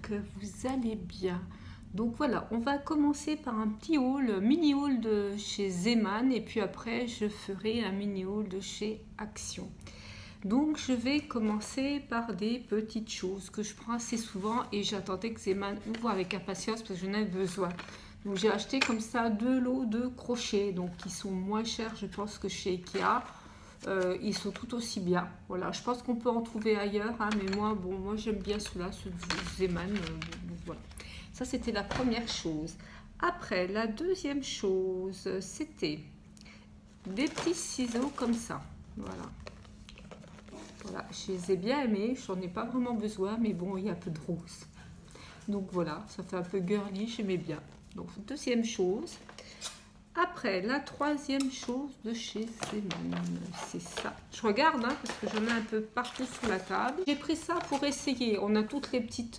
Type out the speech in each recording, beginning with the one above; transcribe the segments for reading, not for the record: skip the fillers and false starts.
que vous allez bien. Donc voilà, on va commencer par un petit haul, mini haul de chez Zeman et puis après je ferai un mini haul de chez Action. Donc je vais commencer par des petites choses que je prends assez souvent et j'attendais que Zeman ouvre avec impatience parce que j'en ai besoin. Donc j'ai acheté comme ça 2 lots de crochets, donc qui sont moins chers je pense que chez Ikea. Ils sont tout aussi bien. Voilà, je pense qu'on peut en trouver ailleurs, hein, mais moi j'aime bien ceux-là, ceux de Zeman. Voilà. Ça c'était la première chose. Après, la deuxième chose, c'était des petits ciseaux comme ça. Voilà. Voilà, je les ai bien aimés, j'en ai pas vraiment besoin, mais bon, il y a un peu de rose. Donc voilà, ça fait un peu girly, j'aimais bien. Donc deuxième chose. Après, la troisième chose de chez Zeman, c'est ça. Je regarde, hein, parce que j'en ai un peu partout sur la table. J'ai pris ça pour essayer. On a toutes les petits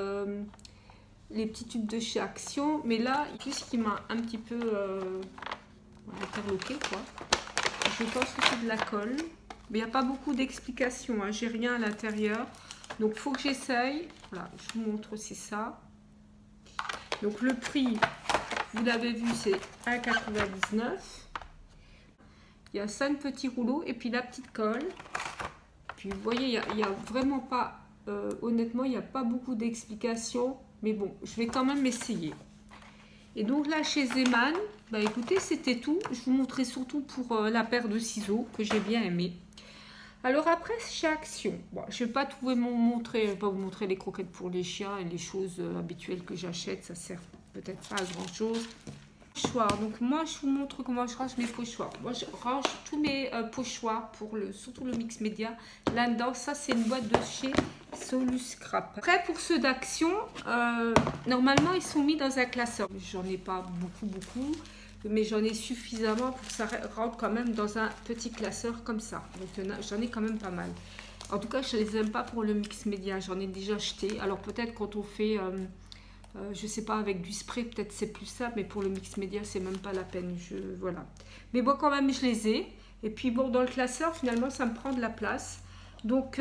tubes de chez Action, mais là, tout ce qui m'a un petit peu interloqué, quoi. Je pense que c'est de la colle. Mais il n'y a pas beaucoup d'explications, hein. J'ai rien à l'intérieur. Donc, il faut que j'essaye. Voilà, je vous montre, c'est ça. Donc, le prix, vous l'avez vu, c'est 1,99 €. Il y a 5 petits rouleaux et puis la petite colle. Puis, vous voyez, il n'y a vraiment pas... honnêtement, il n'y a pas beaucoup d'explications. Mais bon, je vais quand même essayer. Et donc là, chez Zeman, bah écoutez, c'était tout. Je vous montrais surtout pour la paire de ciseaux que j'ai bien aimé. Alors après, chez Action, bon, je ne vais pas tout vous montrer, je vais pas vous montrer les croquettes pour les chiens et les choses habituelles que j'achète. Ça sert peut-être pas à grand chose. Pochoirs. Donc moi, je vous montre comment je range mes pochoirs. Moi, je range tous mes pochoirs pour surtout le mix média là-dedans. Ça, c'est une boîte de chez Solus Scrap. Après, pour ceux d'Action, normalement, ils sont mis dans un classeur. J'en ai pas beaucoup. Mais j'en ai suffisamment pour que ça rentre quand même dans un petit classeur comme ça. Donc j'en ai quand même pas mal. En tout cas, je ne les aime pas pour le mix média. J'en ai déjà acheté. Alors peut-être quand on fait, je sais pas, avec du spray, peut-être c'est plus simple. Mais pour le mix média, c'est même pas la peine. Voilà. Mais bon, quand même, je les ai. Et puis bon, dans le classeur, finalement, ça me prend de la place. Donc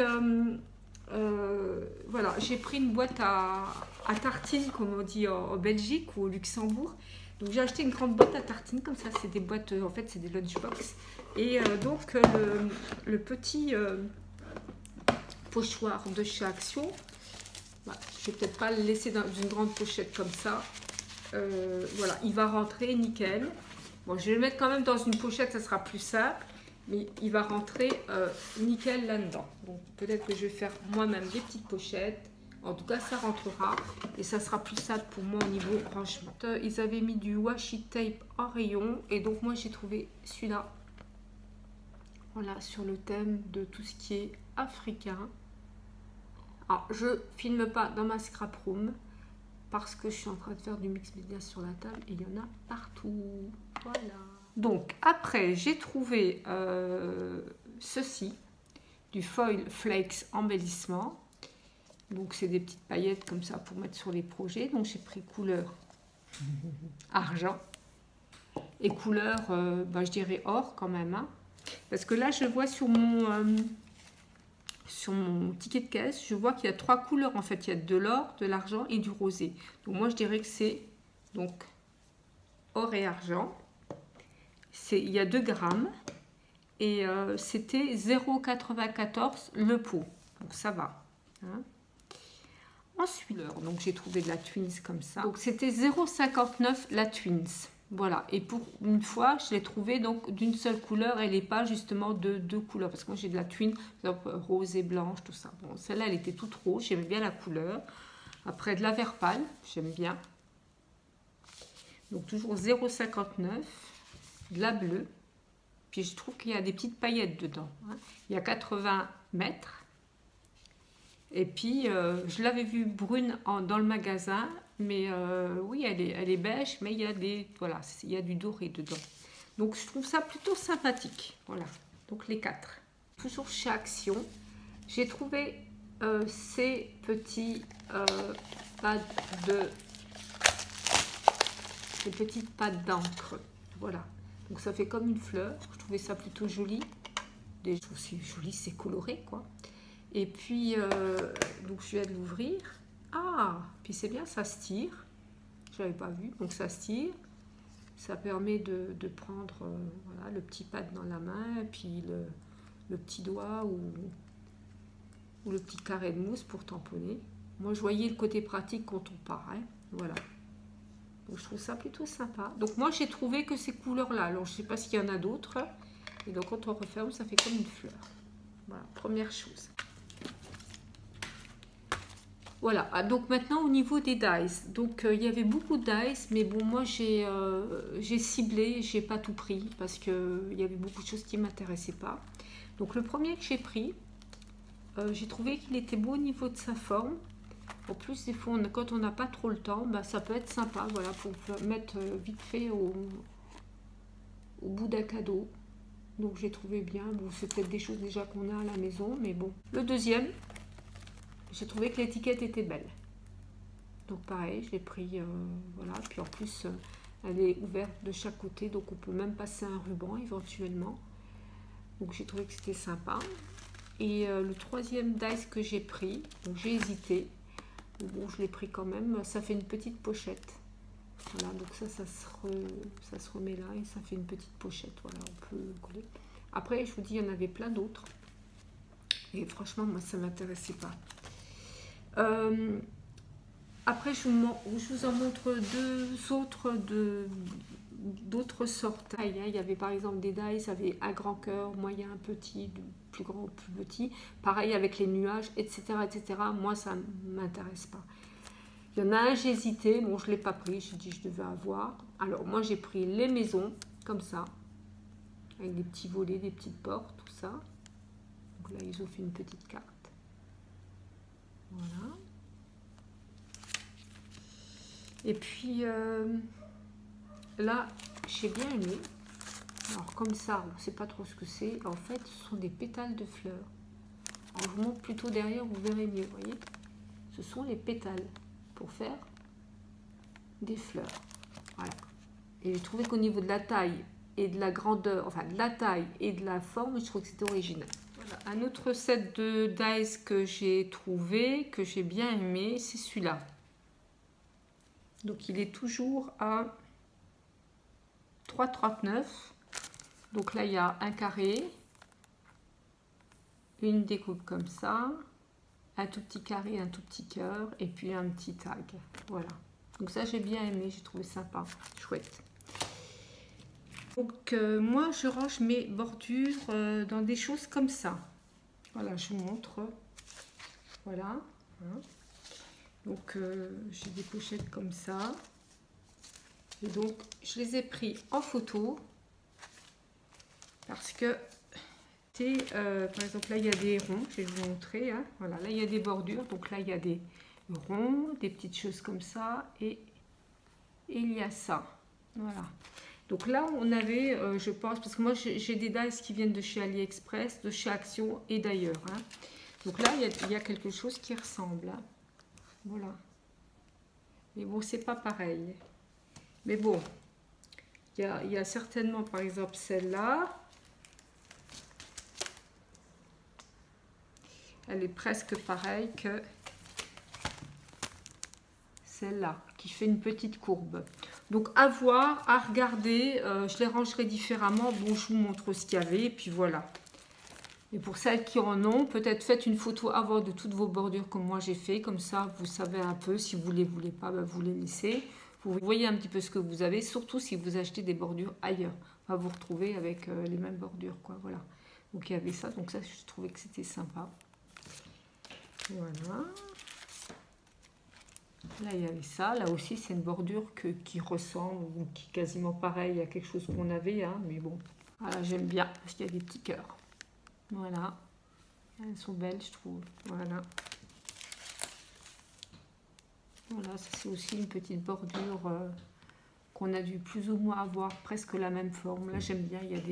voilà, j'ai pris une boîte à tartines, comme on dit en Belgique ou au Luxembourg. Donc j'ai acheté une grande boîte à tartines, comme ça c'est des boîtes, en fait c'est des lunchbox. Et donc le petit pochoir de chez Action, bah, je vais peut-être pas le laisser dans une grande pochette comme ça. Voilà, il va rentrer nickel. Bon, je vais le mettre quand même dans une pochette, ça sera plus simple. Mais il va rentrer nickel là-dedans. Donc peut-être que je vais faire moi-même des petites pochettes. En tout cas, ça rentrera et ça sera plus simple pour moi au niveau rangement. Ils avaient mis du washi tape en rayon et donc moi j'ai trouvé celui-là. Voilà, sur le thème de tout ce qui est africain. Alors, je filme pas dans ma scrap room parce que je suis en train de faire du mix média sur la table et il y en a partout. Voilà. Donc après, j'ai trouvé ceci, du foil flakes embellissement. Donc c'est des petites paillettes comme ça pour mettre sur les projets. Donc j'ai pris couleur argent et couleur, bah, je dirais or quand même. Hein. Parce que là je vois sur mon ticket de caisse, je vois qu'il y a 3 couleurs en fait. Il y a de l'or, de l'argent et du rosé. Donc moi je dirais que c'est donc or et argent. Il y a 2 grammes et c'était 0,94 le pot. Donc ça va. Hein. Ensuite, donc j'ai trouvé de la Twins comme ça. Donc c'était 0,59 la Twins. Voilà. Et pour une fois, je l'ai trouvé donc d'une seule couleur. Elle n'est pas justement de 2 couleurs. Parce que moi j'ai de la Twin, par exemple, rose et blanche, tout ça. Bon, celle-là, elle était toute rose. J'aimais bien la couleur. Après, de la vert pâle. J'aime bien. Donc toujours 0,59. De la bleue. Puis je trouve qu'il y a des petites paillettes dedans. Hein. Il y a 80 mètres. Et puis, je l'avais vue brune dans le magasin, mais oui, elle est beige, mais il y a voilà, il y a du doré dedans. Donc, je trouve ça plutôt sympathique. Voilà, donc les 4. Toujours chez Action, j'ai trouvé ces petits pads ces petites pattes d'encre. Voilà, donc ça fait comme une fleur. Je trouvais ça plutôt joli. Je trouve c'est joli, c'est coloré, quoi. Et puis, donc je viens de l'ouvrir. Ah, puis c'est bien, ça se tire. Je n'avais pas vu, donc ça se tire. Ça permet de prendre voilà, le petit pad dans la main, et puis le petit doigt ou le petit carré de mousse pour tamponner. Moi, je voyais le côté pratique quand on part. Hein. Voilà. Donc, je trouve ça plutôt sympa. Donc, moi, j'ai trouvé que ces couleurs-là. Alors, je ne sais pas s'il y en a d'autres. Et donc, quand on referme, ça fait comme une fleur. Voilà, première chose. Voilà, donc maintenant au niveau des dies, donc il y avait beaucoup de dies, mais bon moi j'ai ciblé, j'ai pas tout pris parce que il y avait beaucoup de choses qui m'intéressaient pas. Donc le premier que j'ai pris, j'ai trouvé qu'il était beau au niveau de sa forme. En plus des fois quand on n'a pas trop le temps, bah, ça peut être sympa, voilà, pour mettre vite fait au bout d'un cadeau. Donc j'ai trouvé bien, bon c'est peut-être des choses déjà qu'on a à la maison, mais bon. Le deuxième, j'ai trouvé que l'étiquette était belle. Donc pareil, je l'ai pris, voilà. Puis en plus, elle est ouverte de chaque côté, donc on peut même passer un ruban éventuellement. Donc j'ai trouvé que c'était sympa. Et le troisième dice que j'ai pris, donc j'ai hésité. Bon, je l'ai pris quand même. Ça fait une petite pochette. Voilà, donc ça se remet là et ça fait une petite pochette. Voilà, on peut coller. Après, je vous dis, il y en avait plein d'autres. Et franchement, moi, ça ne m'intéressait pas. Après, je vous en montre deux autres d'autres sortes. Il y avait par exemple des dies avec un grand cœur, moyen, petit, plus grand, plus petit. Pareil avec les nuages, etc. etc. Moi, ça ne m'intéresse pas. Il y en a un, j'ai hésité. Bon, je ne l'ai pas pris. J'ai dit je devais avoir. Alors, moi, j'ai pris les maisons, comme ça. Avec des petits volets, des petites portes, tout ça. Donc là, ils ont fait une petite carte. Voilà. Et puis, là, j'ai bien aimé. Alors, comme ça, on ne sait pas trop ce que c'est. En fait, ce sont des pétales de fleurs. Alors, je vous montre plutôt derrière, vous verrez mieux, vous voyez. Ce sont les pétales pour faire des fleurs. Voilà. Et j'ai trouvé qu'au niveau de la taille et de la grandeur, enfin, de la taille et de la forme, je trouve que c'était original. Voilà. Un autre set de dies que j'ai trouvé, que j'ai bien aimé, c'est celui-là. Donc, il est toujours à 3,39 €. Donc là, il y a un carré, une découpe comme ça, un tout petit carré, un tout petit cœur, et puis un petit tag. Voilà. Donc ça, j'ai bien aimé, j'ai trouvé sympa, chouette. Donc moi, je range mes bordures dans des choses comme ça. Voilà, je vous montre. Voilà. Donc j'ai des pochettes comme ça. Et donc, je les ai pris en photo. Parce que, par exemple, là, il y a des ronds, je vais vous montrer. Hein. Voilà, là, il y a des bordures. Donc là, il y a des ronds, des petites choses comme ça. Et il y a ça. Voilà. Donc là, on avait, je pense, parce que moi, j'ai des dies qui viennent de chez AliExpress, de chez Action et d'ailleurs. Hein. Donc là, il y a quelque chose qui ressemble. Hein. Voilà. Mais bon, c'est pas pareil. Mais bon, il y a certainement, par exemple, celle-là. Elle est presque pareille que celle-là, qui fait une petite courbe. Donc, à voir, à regarder. Je les rangerai différemment. Bon, je vous montre ce qu'il y avait, et puis voilà. Et pour celles qui en ont, peut-être faites une photo avant de toutes vos bordures comme moi j'ai fait. Comme ça, vous savez un peu. Si vous ne les voulez pas, ben, vous les laissez. Vous voyez un petit peu ce que vous avez, surtout si vous achetez des bordures ailleurs. On va vous retrouver avec les mêmes bordures, quoi. Voilà. Donc, il y avait ça. Donc, ça, je trouvais que c'était sympa. Voilà. Là, il y avait ça. Là aussi, c'est une bordure qui ressemble ou qui est quasiment pareil à quelque chose qu'on avait. Hein, mais bon, voilà, j'aime bien parce qu'il y a des petits cœurs. Voilà. Elles sont belles, je trouve. Voilà. Voilà, ça c'est aussi une petite bordure qu'on a dû plus ou moins avoir presque la même forme. Là, j'aime bien. Il y a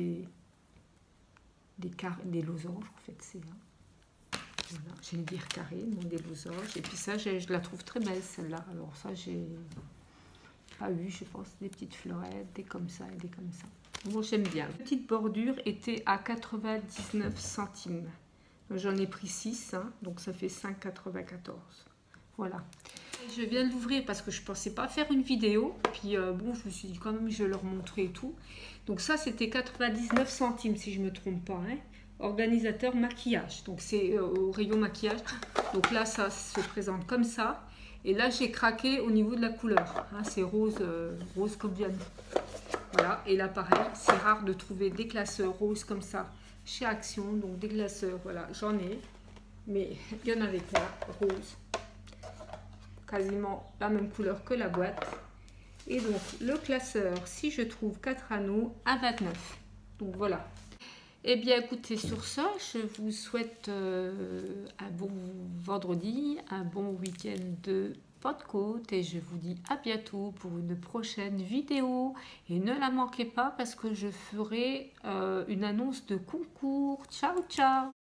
des losanges, en fait, c'est là. Voilà, j'aime dire carré, non des losanges. Et puis ça, je la trouve très belle, celle-là. Alors ça, j'ai pas eu, je pense, des petites fleurettes, des comme ça et des comme ça. Bon, j'aime bien. La petite bordure était à 99 centimes. J'en ai pris 6, hein, donc ça fait 5,94. Voilà. Je viens de l'ouvrir parce que je pensais pas faire une vidéo. Puis bon, je me suis dit quand même je vais leur montrer et tout. Donc ça c'était 99 centimes si je me trompe pas. Hein. Organisateur maquillage. Donc c'est au rayon maquillage. Donc là ça se présente comme ça. Et là j'ai craqué au niveau de la couleur. Hein, c'est rose, rose comme bien. Voilà. Et là pareil, c'est rare de trouver des glaceurs roses comme ça chez Action. Donc des glaceurs, voilà, j'en ai. Mais il y en avait pas, rose. Quasiment la même couleur que la boîte. Et donc le classeur, si je trouve 4 anneaux à 29. Donc voilà. Et bien écoutez, sur ça, je vous souhaite un bon vendredi, un bon week-end de Pentecôte et je vous dis à bientôt pour une prochaine vidéo. Et ne la manquez pas parce que je ferai une annonce de concours. Ciao, ciao!